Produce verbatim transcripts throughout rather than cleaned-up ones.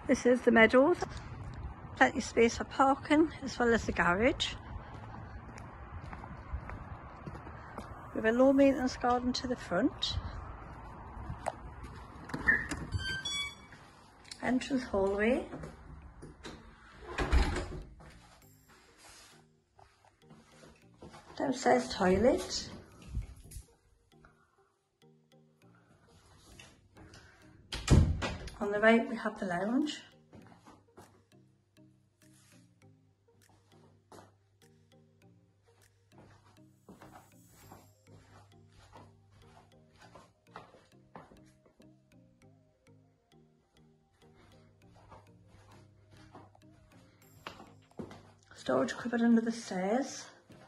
This is the meadows. Plenty of space for parking as well as the garage. We have a low maintenance garden to the front. Entrance hallway. Downstairs toilet. On the right we have the lounge. Storage cupboard under the stairs.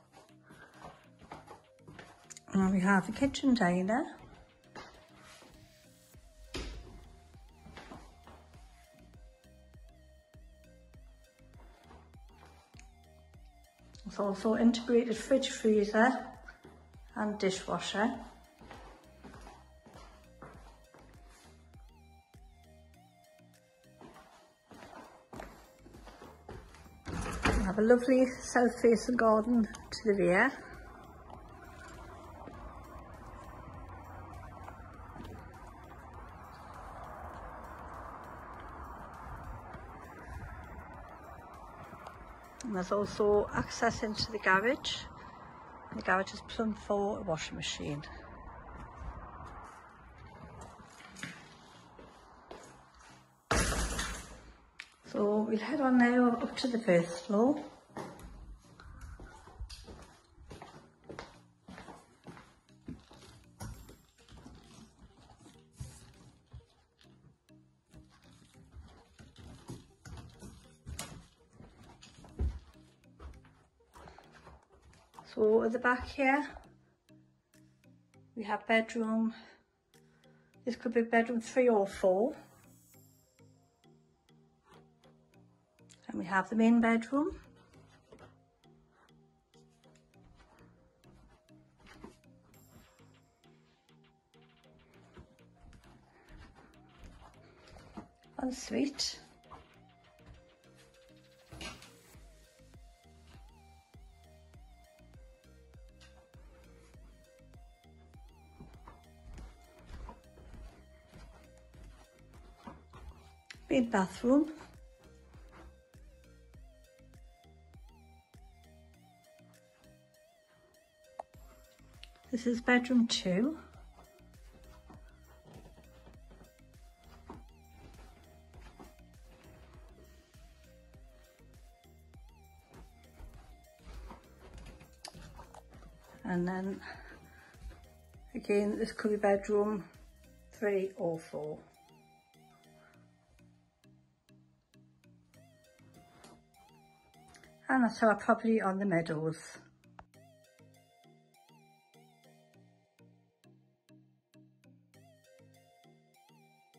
And we have the kitchen diner. There's also integrated fridge, freezer and dishwasher. We have a lovely south-facing garden to the rear. And there's also access into the garage. The garage is plumbed for a washing machine. So we'll head on now up to the first floor. So at the back here, we have bedroom, this could be bedroom three or four. And we have the main bedroom. Ensuite. Main bathroom. This is bedroom two. And then again, this could be bedroom three or four. And that's our property on the meadows.